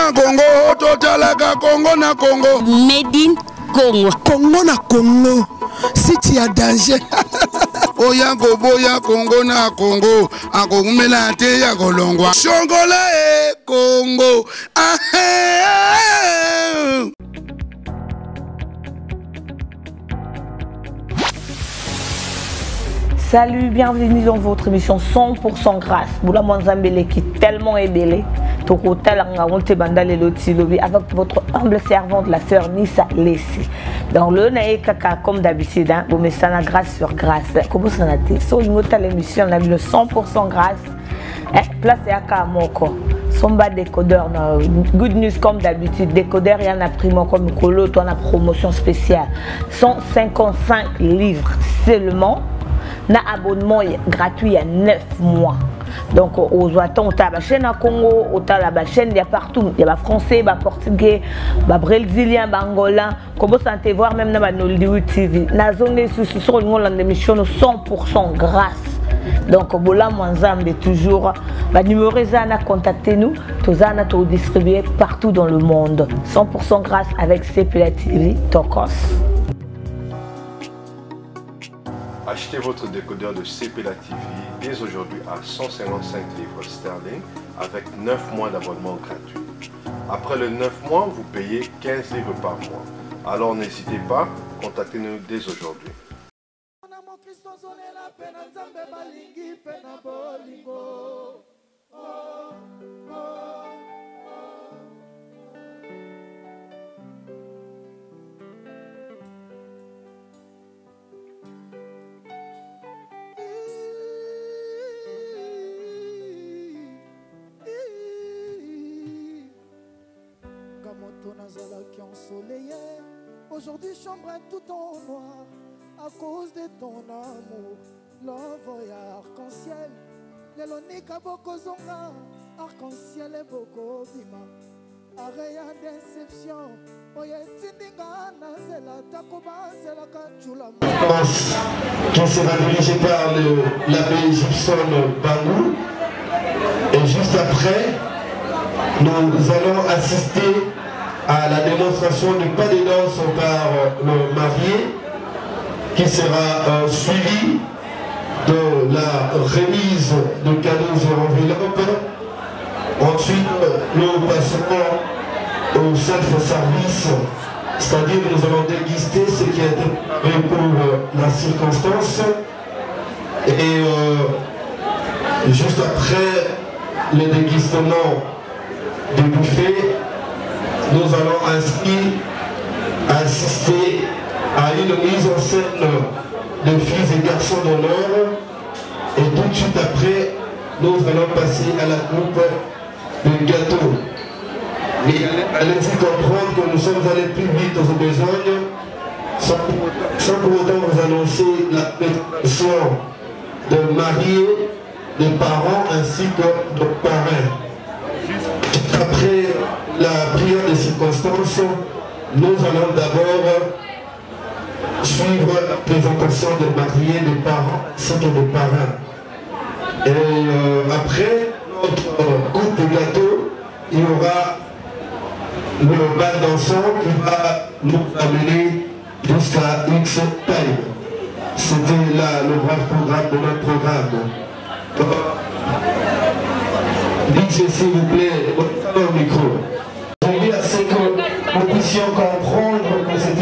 na Congo, totalaka Congo na Congo. Made in Congo. Congo na Congo. Si tu as danger. Oya boya Congo na Congo. Akomela te ya kolongwa. Shongola e Congo. Salut, bienvenue dans votre émission 100% grâce. Boula Mwanzambele qui est tellement ébélé. Avec votre humble servante, la sœur Nissa Lessi. Dans le Nae Kaka, comme d'habitude, vous mettez ça grâce sur grâce. Comment ça n'a été? Sur une autre émission, on a mis le 100% grâce. Place à Kamoko. Somba décodeur, good news comme d'habitude. Décodeur, il y en a primo comme Colo, on a promotion spéciale. 155 livres seulement. Na abonnement gratuit il y a 9 mois. Donc, aux attentes, on a la chaîne à Congo, on a la chaîne, il y a partout. Il y a les Français, les Portugais, les Brésiliens, les Angolais. Comment ça te voir même dans la Nollywood TV. Dans la zone de sur une émission 100% grâce. Donc, Bola Mwanzambe toujours. Le numéro Zana, contactez-nous. Tozana, tout distribué partout dans le monde. 100% grâce avec CPLA TV, Tokos. Achetez votre décodeur de CPLA TV dès aujourd'hui à 155 livres sterling avec 9 mois d'abonnement gratuit. Après les 9 mois, vous payez 15 livres par mois. Alors n'hésitez pas, contactez-nous dès aujourd'hui. Qui ensoleillé, aujourd'hui chambre tout en noir à cause de ton amour. L'envoya arc-en-ciel, l'élonika bokozonga, arc-en-ciel et boko bima. Areya déception, oyetindinga nazela takoba zela kachula. Qui sera dirigé par l'abbé Gibson Bangou. Et juste après, nous allons assister à la démonstration du pas de danse par le marié qui sera suivi de la remise de cadeaux et enveloppes. Ensuite, nous passerons au self-service, c'est-à-dire nous allons déguster ce qui a été préparé pour la circonstance. Et juste après le dégustement du buffet, nous allons ainsi assister à une mise en scène de filles et garçons d'honneur. Et tout de suite après, nous allons passer à la coupe de gâteau. Et allez-y comprendre que nous sommes allés plus vite aux besognes, sans pour autant vous annoncer la présentation de mariés, de parents ainsi que de parrains. Après la prière des circonstances, nous allons d'abord suivre la présentation des mariés, des parents ainsi que des parrains. Et après notre coupe de gâteau, il y aura le bal dansant qui va nous amener jusqu'à X time. C'était là le bref programme de notre programme. DJ s'il vous plaît, au micro. J'ai envie à ce que nous puissions comprendre que c'est...